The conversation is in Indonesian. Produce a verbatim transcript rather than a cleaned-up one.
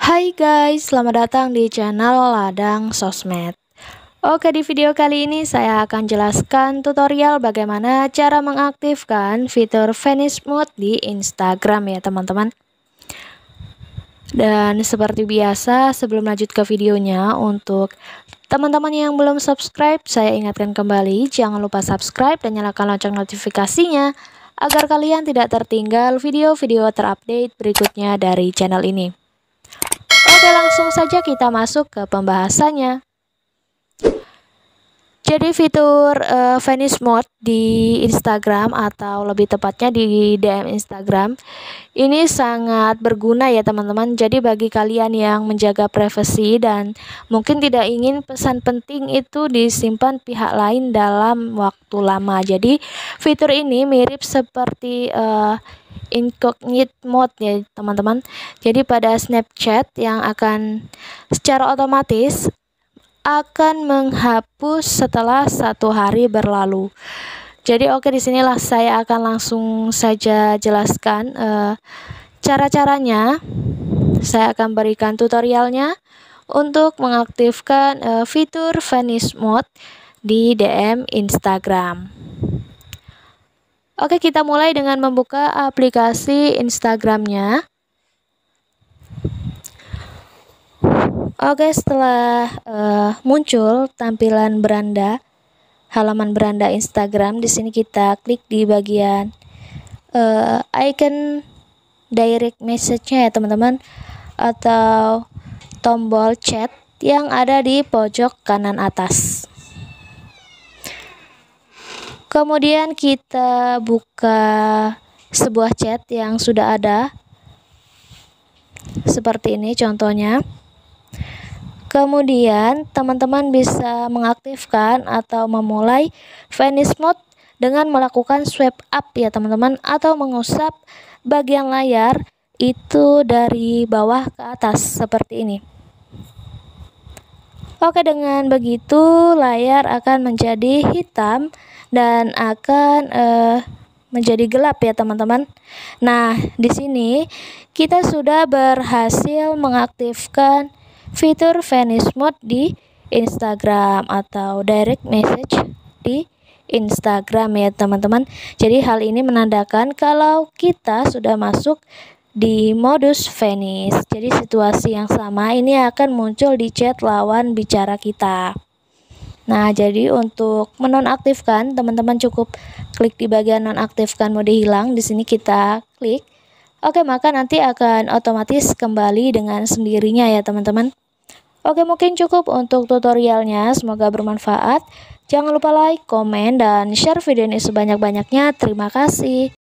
Hai guys, selamat datang di channel Ladang Sosmed. Oke, di video kali ini saya akan jelaskan tutorial bagaimana cara mengaktifkan fitur Vanish Mode di Instagram ya teman-teman. Dan seperti biasa, sebelum lanjut ke videonya, untuk teman-teman yang belum subscribe, saya ingatkan kembali, jangan lupa subscribe dan nyalakan lonceng notifikasinya agar kalian tidak tertinggal video-video terupdate berikutnya dari channel ini. Oke, langsung saja kita masuk ke pembahasannya. Jadi fitur uh, Vanish Mode di Instagram, atau lebih tepatnya di D M Instagram, ini sangat berguna ya teman-teman. Jadi bagi kalian yang menjaga privasi dan mungkin tidak ingin pesan penting itu disimpan pihak lain dalam waktu lama. Jadi fitur ini mirip seperti uh, incognito mode ya teman-teman. Jadi pada Snapchat yang akan secara otomatis akan menghapus setelah satu hari berlalu. Jadi oke, disinilah saya akan langsung saja jelaskan uh, cara-caranya. Saya akan berikan tutorialnya untuk mengaktifkan uh, fitur Vanish Mode di D M Instagram. Oke, kita mulai dengan membuka aplikasi Instagramnya. Oke, setelah uh, muncul tampilan beranda, halaman beranda Instagram, di sini kita klik di bagian uh, icon direct message-nya ya teman-teman, atau tombol chat yang ada di pojok kanan atas. Kemudian kita buka sebuah chat yang sudah ada, seperti ini contohnya. Kemudian teman-teman bisa mengaktifkan atau memulai Vanish Mode dengan melakukan swipe up ya teman-teman, atau mengusap bagian layar itu dari bawah ke atas seperti ini. Oke, dengan begitu layar akan menjadi hitam dan akan uh, menjadi gelap ya teman-teman. Nah, di sini kita sudah berhasil mengaktifkan fitur Vanish Mode di Instagram atau direct message di Instagram ya teman-teman. Jadi hal ini menandakan kalau kita sudah masuk di modus vanish. Jadi situasi yang sama ini akan muncul di chat lawan bicara kita. Nah, jadi untuk menonaktifkan, teman-teman cukup klik di bagian nonaktifkan mode hilang. Di sini kita klik. Oke, maka nanti akan otomatis kembali dengan sendirinya ya teman-teman. Oke, mungkin cukup untuk tutorialnya. Semoga bermanfaat. Jangan lupa like, komen, dan share video ini sebanyak-banyaknya. Terima kasih.